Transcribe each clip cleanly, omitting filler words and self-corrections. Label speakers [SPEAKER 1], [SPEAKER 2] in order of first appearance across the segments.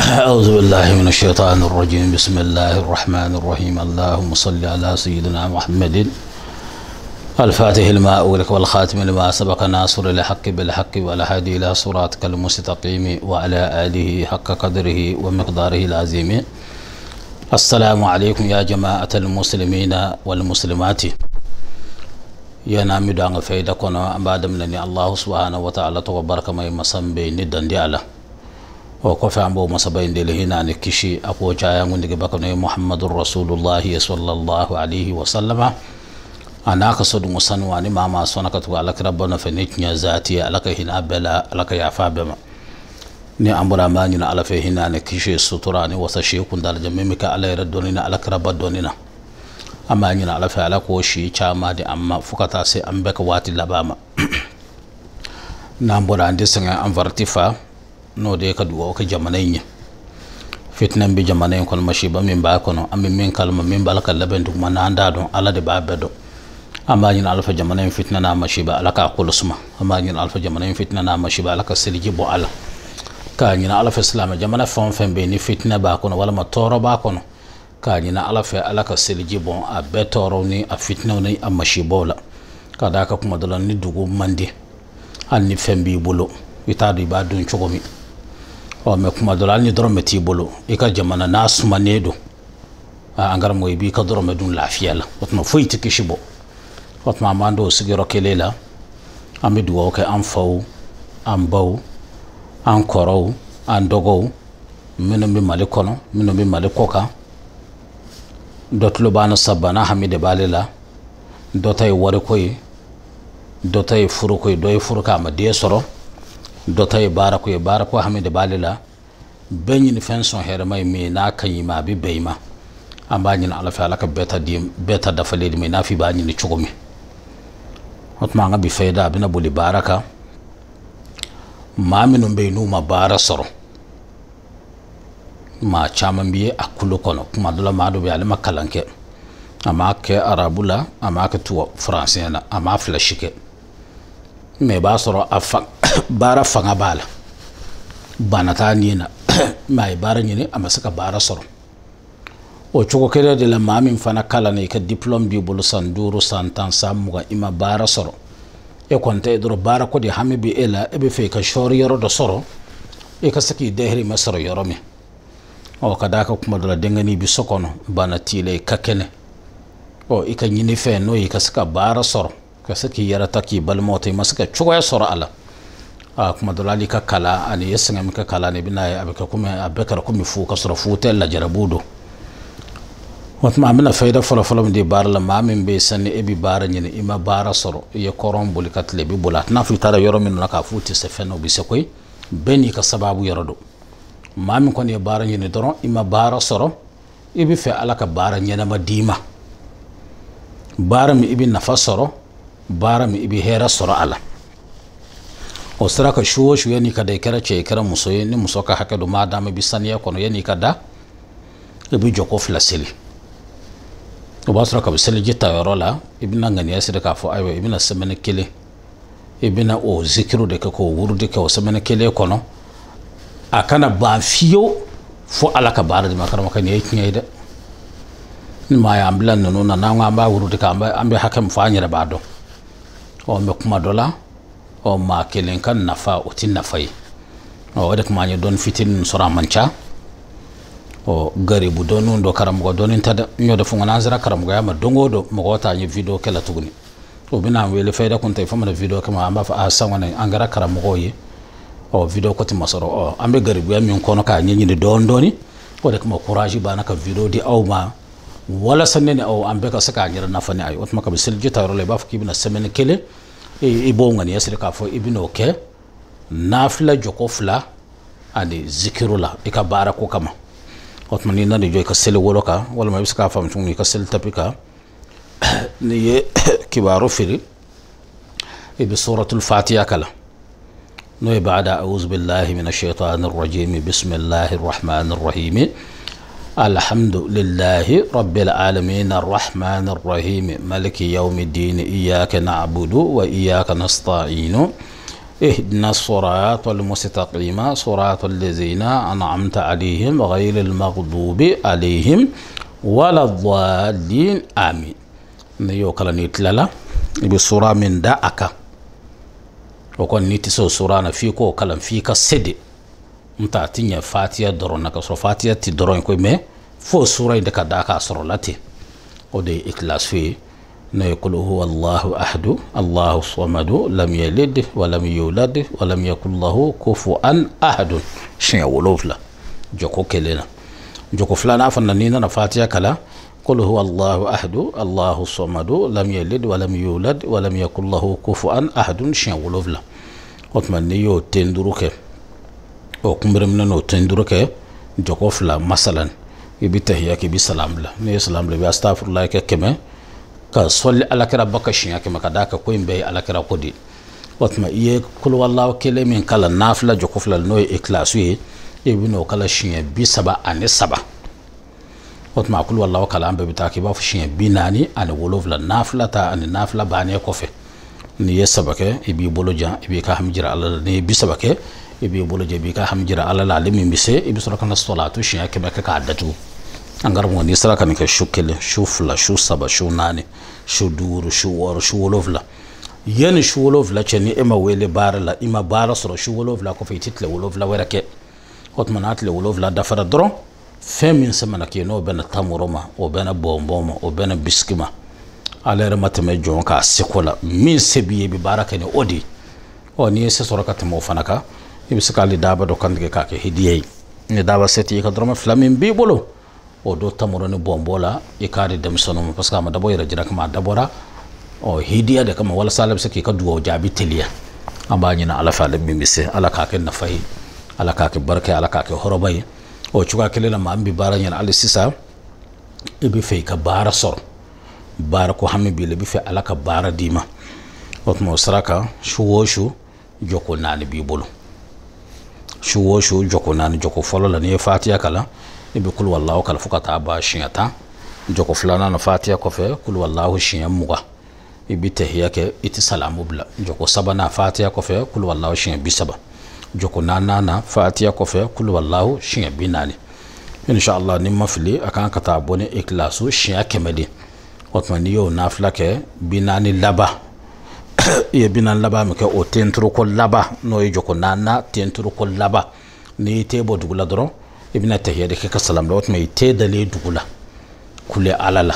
[SPEAKER 1] أعوذ بالله من الشيطان الرجيم. بسم الله الرحمن الرحيم. اللهم صل على سيدنا محمد الفاتح لما أغلق والخاتم لما سبق ناصر الحق بالحق والهادي إلى صراطك المستقيم وعلى آله حق قدره ومقداره العظيم. السلام عليكم يا جماعة المسلمين والمسلمات. يا نامي دان فايدة كنا بعد منني الله سبحانه وتعالى تبارك ما يمسن بين دندي على وكفى عن بو مسبين دي هنا نكشي أبو جاي عند جبكنا محمد رسول الله صلى الله عليه وسلم. أنا أقصد مسنواني ما صنعت على ربنا فنيتني ذاتي على هنا بلا على يعفى بما ni ambura manyina ala fe hinane kishe suturani wasa shekun dal jamimika ala raddonina ala karaba donina amanyina ala fe ala ko shi chama de amma fukata se ambeka wati labama na ambura ande sanga anvartifa no de ka duwa ka jamanaynya fitnan bi jamanayn kon mashiba min ba kono am min kalma min balaka labendu mananda don ala de babedo amanyina ala fe jamanayn fitna na mashiba ala ka qulusma amanyina ala fe jamanayn fitna na mashiba ala ka silji bo ala كانينا على في الإسلام جمعنا فهم بيني فتنة باكون ولا ما تورو باكون كانينا على في على كسلجي بون أبتوروني أفتنوني أمشيبولا كذاك كم دلنا ندعو مندي أني فهم بيبولو يتاري بعدون شغمي أو مكم دلنا ندرم تيبولو إيكا جمعنا ناس منيدو أنغرام ويبي كدرم دون لافيالا وتما فويت كيشبو وتما ماندو سجرو كليلا أمي دعوك أنفو أمبو an korow an dogow minnu bi mali kono minnu bi mali koka dotlu bana sabana hamide balela dotay wari koy dotay furu koy doy furu ka ma de soro dotay bara ko hamide balela benyin fenson here may mi na kanyima bi beyma ambanyin ala fa alaka beta da faledi mi na fi banyin ni chugumi hotma nga bi fayda bina buli baraka ma minun bai numa bara soro ma chaman biye akulu kono kuma dula ma do bi alima kalanke ama ke arabula ama ke tuwa français na ama flashike me ba soro afa bara fanga bala banata nina mai bara nyine ama saka bara soro o chuko kere de la mamin fana kala ne ka diplôme bi bulu sanduru santan samuga ima bara soro e konta idro bara ko di hamibi ela ebe fe ka shori yoro do soro e ka saki dehri masoro yoro mi o kada ka kuma dala dengani bi sokono bana tile kakene o e ka nyini fe no e ka saka bara soro ka saki yara taki balmote masaka chugo ya soro ala a kuma dala li ka kala ani yesinga mi ka kala ne binaye abeka kuma abeka ko mi fu ka soro fu tel la jarabudo watma amina fayda folo ndi bar la mamin be sanni ebi bara nyini ima bara soro ye koron buli katle bi bulat na fi tara yoro min naka futi se feno bi se koy beni ka sababu yorodo mamin kon ye bara nyini doron ima bara soro ebi fe alaka bara nyena ma dima bara mi ibi nafa soro bara mi ibi hera soro ala o saraka shuwo yani kada kera che kera muso ni muso ka hakado madama bi saniya kono yani kada ebi joko flaseli وبصرك بسال جتا يرولا ابن غني يسر كافو ايوه ابن سمن كيلي ابن او ذكرو دك كو ورد كو سمن كيلي كونو اكنا بافيو فو على كبار دي مكرم كان يكنيده ما يامبلن نو نا ما با ورد كام امبي حكم فاني بعدو او مكما دولا او ما كيلين كان نفا اوتين نفاي او دك ما ني دون فيتين سورا منچا o gari bu donu ndo karamugo donin tada nyodo fu ngana karamugo ya ma dongo do mo gota ni video kala tuguni o bina wele fayda kunta fa mana video kama amba fa asangwana angara karamugo ye o video ko ti masoro o ambe gari bu ya min kono ka nyi ni don doni o de kuma courage bana ka video di aw ma wala sanene o ambe ka saka nyira nafani ay otma ka bisil jita ro le ba fuki bina semene kele e bo ngani yasri ka fo ibino ke nafla joko fla ani zikirula e ka bara ko kama otmani na joy ka sel woloka wala ma biska fam tumi ka sel tapika ni ye kibaro firi e bi suratul fatiha kala no e baada a'udhu billahi minash shaitanir rajim bismillahir rahmanir rahim alhamdulillahi rabbil alamin arrahmanir rahim maliki yawmiddin iyyaka na'budu wa iyyaka nasta'in اهدنا الصراط المستقيم صراط الذين أنعمت عليهم غير المغضوب عليهم ولا الضالين آمين. نيو كلا نيتلالا بسورة من دا أكا وكون نيتسو سورة نفيكو كلام فيك سدي متعتين فاتية درون نكسر فاتية تدرون كوي مي فو سورة دكا داكا سرولاتي ودي إكلاس فيه نقول هو الله أحد الله الصمد لم يلد ولم يولد ولم يكن له كفوا أحد شيء ولوفلا جوكو كلنا جوكو فلانا فنانين نفاتيا كلا قل هو الله أحد الله الصمد لم يلد ولم يولد ولم يكن له كفوا أحد شيء ولوفلا وتمنيو تندروك أو كمبرمنا تندروك جوكو فلا مثلا يبي تهياك يبي سلام لا ني سلام لا بيستغفر الله كما كصلي على كرا بكشيا كما كداك كوين بي على كرا كودي وتما يه كل والله كلي من كلا نافلا جوكو فلا نوي اكلاسوي يبي نو كلا شيا بي سبا اني سبا وتما كل والله كلا ام بتاكي با فشيا بي ناني اني ولوفلا نافلا تا اني نافلا باني كوفي ني يسبك يبي بولوجا يبي كا حمجرا على ني بي سبك يبي بولوجا بي كا حمجرا على لا لمي بيسي يبي سركنا الصلاه شيا كما كادتو angar mo ni sara kan ka shukele shufla shu saba shu nani shu duru shu war shu wolovla yani shu wolovla cheni ema wele barala ima bara soro shu wolovla ko fititle wolovla werake hotmanat le wolovla da fara dro femin semana ke no bena tamuroma o bena bomboma o bena biskima alere matame jonka sikola min sebiye bi baraka ne odi o ni se soro katamo fanaka ibiskali daba do kan ka ke hidiyei ne daba seti ka droma flamin bi bolo o do tamuroni bombola ikari dem sono parce que ma dabo yira jira kama dabora o hidiya de kama wala salab saki ka duwo jabi teliya ambani na ala faale mimise ala ka ke nafai ala ka ke barka ala ka ke horobay o chuka kelela ma ambi baranya ala sisa ibi fe ka bara sor bara ko hammi bi le bi fe ala ka bara dima otmo saraka shuwoshu joko nani bi bolo shuwoshu joko nani joko folo la ne fatiya kala ibi kul wallahu kala fukata ba shiyata joko fulana na fatiya kofe kul wallahu shiyan muga ibi tahiya ke iti salamu bla joko sabana fatiya kofe kul wallahu shiyan bisaba joko nana na fatiya kofe kul wallahu shiyan binani inshallah nimma fili akan kata bone ikhlasu shiyan kemedi otmani yo nafla ke binani laba ye binan laba me ke o tentru ko laba no joko nana tentru ko laba ni tebo dugula doro ibna tahiya de ka salam da wata mai te dale dugula kule alala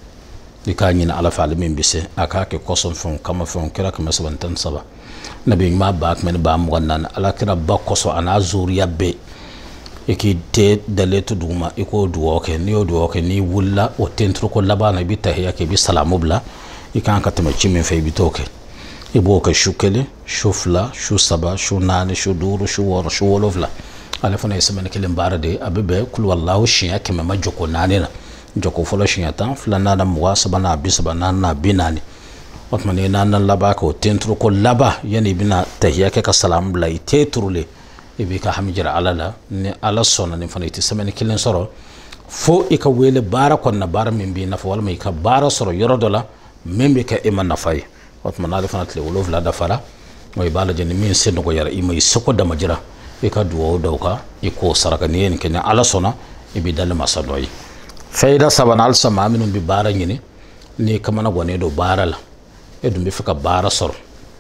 [SPEAKER 1] dikani na ala fa'al min bise aka ke koson fon kama fon kira kama sabantan saba nabi ma ba men ba mu wannan ala kira ba koso ana zuriya be yake te dale to duma iko duwo ke ni o duwo ke ni wulla o tentro ko labana bi tahiya ke bi salamu bla ikan ka tama chimin fe bi toke ibo ka shukele shufla shu saba shu nane shu duru shu wor shu wolovla ala fana yesema kilim barade abibe kul wallahu shiya kema majoko nanena joko folo shiya tan flana na muwa sabana bisaba nanna binani otmane nanna laba ko tentro ko laba yani bina tahiya ke ka salam blay tetrule ibi ka hamjira alala ni ala sona ni fana yesema kilin soro fo ika wele bara kon na bara min bi nafa wal mai ka bara soro yorodola membe ka iman nafai otmana ala fana tle wolof la dafara moy bala jeni min sen ko yara imay soko da majira ika duwo dauka iko saraka ni en kenya ala sona ibi dal masaloi faida sabana al sama minum bi bara ngini ni kamana gone do barala edum bi fika bara sor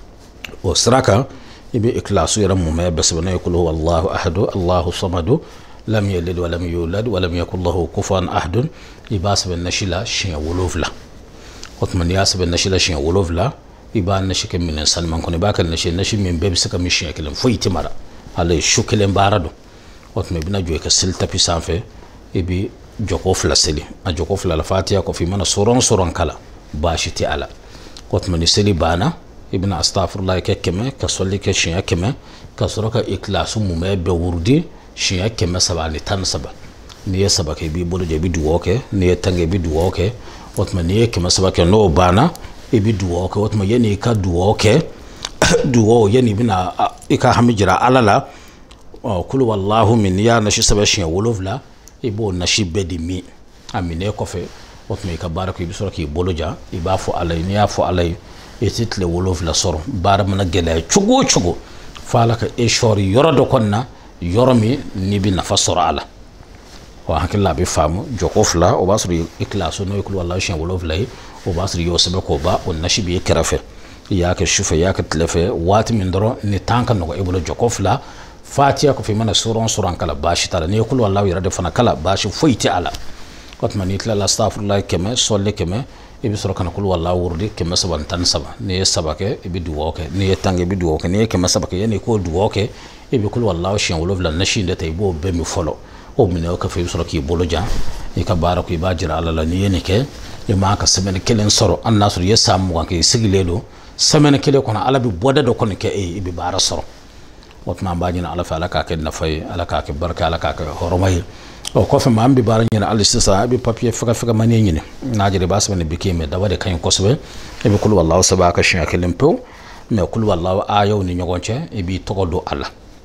[SPEAKER 1] o saraka ibi ikhlasu yaram mu may basbana yakulu wallahu ahad allahu samad lam yalid wa lam yulad wa lam yakul lahu kufuwan ahad ibas bin nashila shin wulufla otman yasab nashila shin wulufla iban nashike min salman kun ba kan nashi min bebsi kam shin yakelam fuiti mara ale shukelen barado otme bina joy ka silta pisanfe ibi joko flaseli a joko flala fatiha ko fi mana soron kala bashiti ala otme ni seli bana ibn astaghfirullah kekeme ka solli ke shiya keme ka soroka ikhlasu mu me be wurdi shiya keme sabani tan saba ni saba ke bi bolo je bi duwo ke ni tange bi duwo ke otme ni keme saba ke no bana ibi duwo ke otme yeni ka duwo ke duwo yani bina ika hamijira alala kulu wallahu min ya nashi sabashin wolovla ibo nashi bedimi amine kofe otme ka baraka ibi sura ki boloja ibafu alay ni afu alay ititle wolof la soro bara mana gele chugo chugo fala ka e shori yoro do konna yoro mi ni bi nafa soro ala wa hakilla bi famu jokof la o basri iklaso no ikul wallahi shan wolof lay o basri yo sabe ko ba on nashibi karafe ya ka shufa ya ka tlefe wati min doro ni tanka no ibulu jokof la fatiya ko fi mana suran kala bashi tara ni ikul wallahi yarade fana kala bashi foyti ala kotman itla la astaghfirullah keme solle keme ibi soro kana kul wallahi wurdi keme saban tan saba ni sabake ibi duwoke ni tange ibi duwoke ni keme sabake yani ko duwoke ibi kul wallahi shan wolof la nashinde tay bo be mi folo o mine ka fi soro ki bolo jan e ka bara ko ibajira ala la ni yene ke e ma ka semene kelen soro annasur yesam wa ke sigilelo semene kele kono ala bi boda do kono ke e ibi bara soro wotma bajina ala fa ala ka ke na fay ala ka ke barka ala ka ke horomay o ko fe mam bi bara nyina ala sisa bi papier faka mani nyine najire bas bane bikeme da wade kan kosbe e bi kul wallahu sabaka shin kelen pew me kul wallahu ayo ni nyogonche e bi togodo ala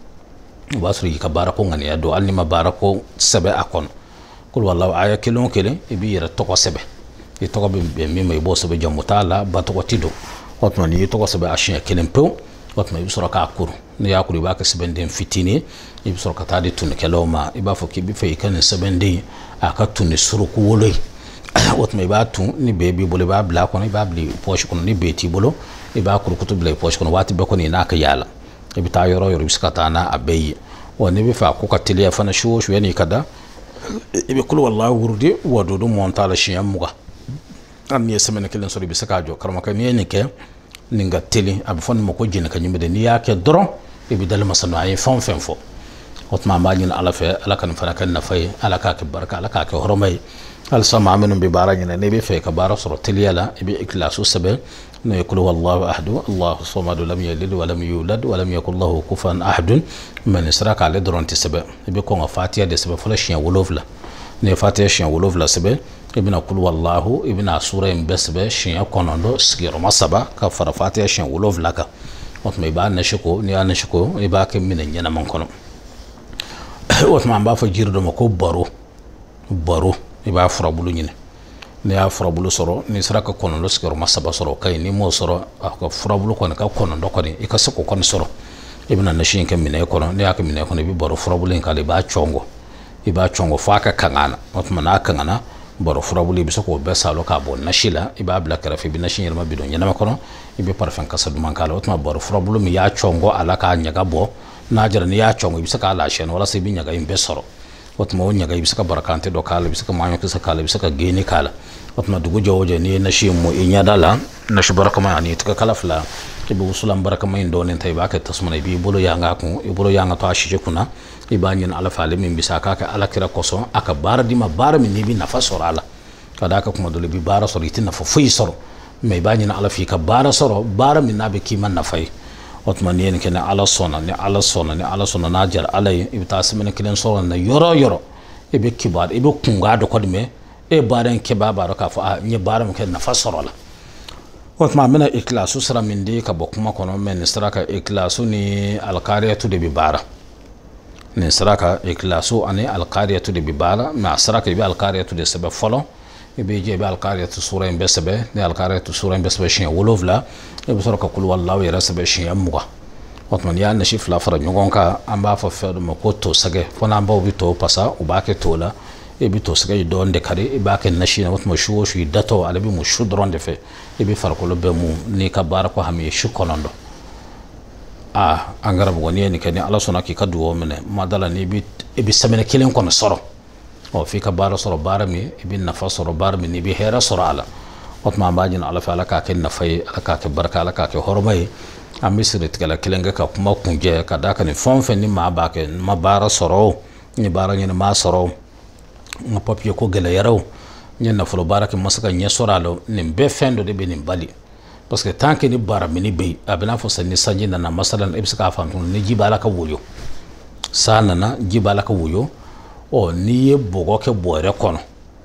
[SPEAKER 1] wasri ka barako ngani ya do alni ma barako sebe akon kul wallahu aya kelon kele e bi yera toko sebe e toko be mi may bo sebe jamutala ba toko tido hotman yi toko sebe ashin kelen pew hotman yi sura ka akuru ni yakuri ba ka sebe den fitini e bi sura ka tadi tun keloma e ba fo ki bi fe kan sebe den aka tun suru ku woloi hotman ba tun ni be bi bole ba bla ko ni ba bli poche ko ni beti bolo e ba kuru kutu bla poche ko wati be ko ni naka yala ibi ta yoro biskata na abeyi woni bi fa ko katiliya fana sho yani kada ibi kul wallahi wurdi wadudu montala shiyam muga am ye semene kelen sori bi saka jo karma kan yene ke ninga tili ab fon mako jina kan yimbe ni yake doron ibi dal masano ay fon fo hotma majin ala fe ala kan fana kan nafay ala ka ke barka ala ka ke horomay al sama minum bi barajina ne bi fe ka bara soro tiliyala ibi iklasu sabe no yakul wallahu ahad allah samad lam yalid wa lam yulad wa lam yakul lahu kufuwan ahad man israka le dronti sabe ibi ko fatiha de sabe fala shin wolofla ne fatiha shin wolofla sabe ibna kul wallahu ibna sura in basbe shin konondo sigiro masaba ka fara fatiha shin wolofla ka otma ba na shiko ni an shiko iba ke min nyana man kono otma ba fa jirdo mako baro iba fura bulu nyine ne ya fura bulu soro ni saraka kono lo sigiro masaba soro kay ni mo soro ka fura bulu kono ka kono ndo kono e ka sako kono soro ibna na shin kan mine kono ne ya ka mine kono bi baro fura bulu ka le ba chongo iba chongo fa ka kangana otma na kangana baro fura bulu bi sako be salo ka bon na shila iba bla kara fi bi na shin yelma bidon nyana makono ibe parfum ka sadu man kala otma baro fura bulu mi ya chongo ala ka nyaga bo na jara ni ya chongo bi saka ala shen wala sai bi nyaga imbe soro otma wonya ga bisaka barakante do kala bisaka manyo kisa kala bisaka geni kala otma dugu jowoje ni na shi mu inya dala na shi baraka ma ani tuka kala fla ibu usulam baraka ma indone tay ba ka tasmana bi bolo yanga ku ibolo yanga to ashije kuna ibanyin ala fale min bisaka ka ala kira koso aka bara di ma bara min ni bi nafa sorala kada ka kuma dole bi bara soro itin nafa fuyi soro mai banyin ala fi ka bara soro bara min na be kiman nafai otman yen ken ala sona na jar alay ibta semene kelen sona na yoro ibe kibar ibe kunga do kodme e baran ke baba ka fa nye baram ken na fasorola otman mena iklasu sara min de ka bokuma kono men saraka iklasu ni alqariyatu de bibara ni saraka iklasu ani alqariyatu de bibara ma saraka ibe alqariyatu de sabab folo ibe je be alqariyatu sura en besbe ni alqariyatu sura en besbe shin wolovla ibe saraka kul wallahu ya sabab shin amuga otman ya na shifla fara nyogonka amba fa fedo makoto sage fona amba ubito pasa ubake tola ibe to sage don de kare ibake nashi na otmo shuwo shu dato alabi mu shudron de fe ibe farko be mu ni ka barako hami shukonondo angarab woni ni kani ala sona ki kaduwo mene madala ni ibe samene kilen kono soro o fi ka bara soro bara mi ibe nafa soro bara mi ni bi hera soro ala otma bajin ala fa ala ka ken nafai ala ka ke barka ala ka ke hormai amisiri tigala kilenga ka kuma kunje ka daka ni fonfe ni ma ba ke ma bara soro ni bara ni ma soro ma papier ko gele yaro ni na fulo bara ke masaka nya soralo ni be fendo de be ni bali parce que tant que ni bara mi ni be abina fo sanni sanji na masalan ibsaka fantu ni jibala ka wuyo sana na jibala ka wuyo o ni ye bogo ke bore kono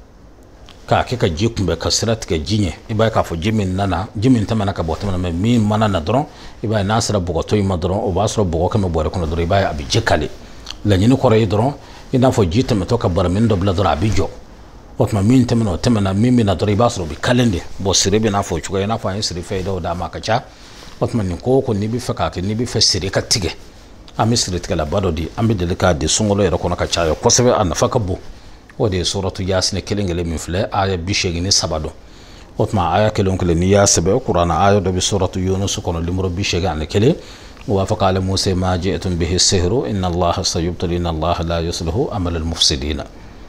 [SPEAKER 1] ka ke ka jikumbe ka sirat ke jinye iba ka fo jimin nana jimin tamana ka botama na mi mana na dron iba nasra bogo to yima dron o basro bogo ke me bore kono dron iba abi jikale la nyini kore dron ina fo jitame to ka bar min do bla dron abi jo otma min temena mimi na dori basro bi kalende bo sire bi na fo chuga na fa sire Faida o da makacha otma ni ko ni bi faka ke ni bi fe sire ka tige ami sire tige la bado di ambi delika de sungolo yero kono ka chayo kosebe an faka bu o de suratu yasin kelengele min fle aya bi shegini sabado otma aya kelongele ni yasabe qur'ana aya do bi suratu yunus kono limro bi shegani kele wa faqala musa ma ji'tum bihi sihru inna allaha sayubtili inna allaha la yuslihu amal al mufsidina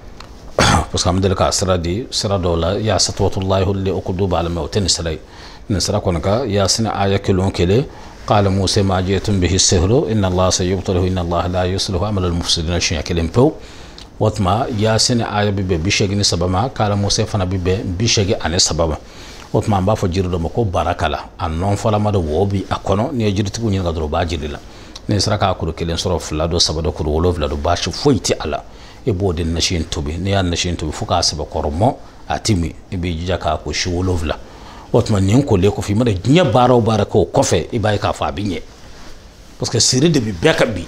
[SPEAKER 1] parce que amdel ka sira di sira dola ya satwatullahi li uqduba al mawtin sirai nisra konka yasin aya kelon kele qala musa ma ji'tum bihi sihru inna allaha sayubtili inna allaha la yuslihu amal al mufsidina shiya kelempo watma yasin aya bibe bishegi sabama kala musa fana bibe bishegi ane sabama watma ba fo jirdo mako barakala an non fala mado wobi akono ne jirti ko nyinga dro ba jirila ne saraka ko kelen soro flado sabado ko wolo flado ba shi foiti ala e bodin nashin tobi ne yan nashin tobi fuka saba kormo atimi e be jaka ko shi wolo vla watma nin ko le ko fi mada nya baro barako kofe e bay ka fa binye parce que siri de bi beka bi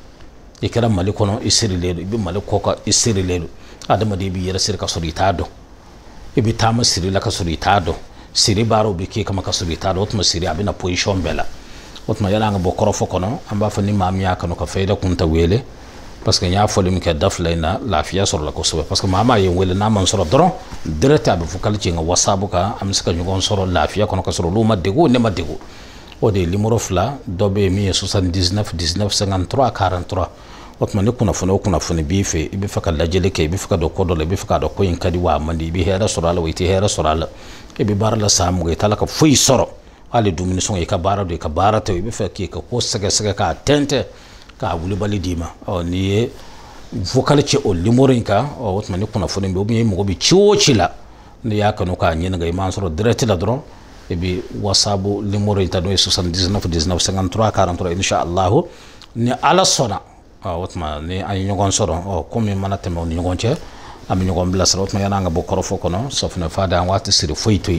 [SPEAKER 1] e kera malikono isiri ledo ibi malikoka isiri ledo adama de bi yera sir ka sori tado ibi tama siri la ka sori tado siri baro bi ke kama ka sori tado otma siri abina position bela otma yana nga bokoro fokono amba fani mamya kanu ka Faida Kounta wele parce que nya folim ke daflayna lafiya sor la ko sobe parce que mama ye wele na man soro dron direct abi fukal ci nga wasabu ka am sika nyugon soro lafiya kono ka soro luma dego ne ma dego o de limoro fla dobe mi 79 19 53 43 otma ne kuna fune bife ibi faka lajele ke ibi faka do kodo le ibi faka do koyin kadi wa mandi ibi hera sorala witi hera sorala ibi barala samu ge talaka fui soro ali dumini songa e ka bara do e ka bara te ibi faka ka ko sege ka tente ka wuli bali dima o ni vocal ci o limorinka o otma ne kuna fune bi mo bi chiochila ne yakano ka nyina ga iman soro direct la dron ebi wasabu limorinta no 79 19 53 43 insha Allah ni ala sona watma ni ay ñogon soro o comme mana teme on ñogon ci am ñogon blas watma yana nga bokoro fokono sofna Fada wati siri foytoy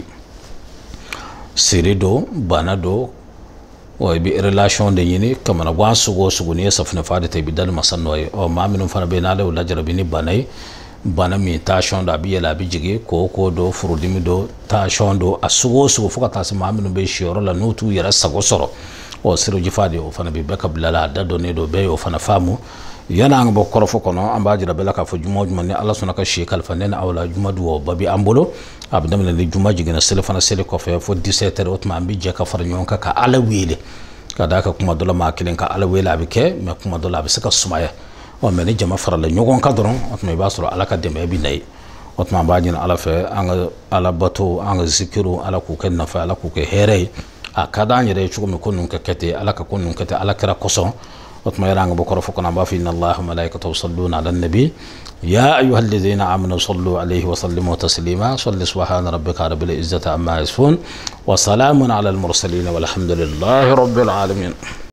[SPEAKER 1] siri do bana do o bi relation de yini kamana gwan sugo ni sofna Fada tay bi dal masanno o maminu fana be na la jarabi ni banay bana mi tension da bi yela bi jige ko do furudimi do tension do asugo fuka tasi maminu be shioro la nutu yera sago soro o siro jifadi o fana bi beka bilala da do ne do be o fana famu yana nga bokoro fokono amba jira bela ka fo jumo ni Allah sunaka shekal fanen awla juma do babi ambolo abdam ne juma jigena sele fana sele ko fe fo 17h otma ambi je ka far nyonka ka ala wele kada ka kuma dola ma kilen ka ala wele abike me kuma dola bi saka sumaya o meni jama farala nyogon ka doron otma basro ala ka dembe bi nay otma bajina ala fe anga ala bato anga zikiru ala ku ken nafa ala ku ke here akada nyere chugo mi kunun ka kete ala ka kunun kete ala kira koso otma yaranga bokoro fokona ba fi inna allaha malaikatahu yusalluna ala nabi ya ayyuhalladhina amanu sallu alayhi wa sallimu taslima salli subhana rabbika rabbil izzati amma yasifun wa salamun ala al mursalin walhamdulillahi rabbil alamin.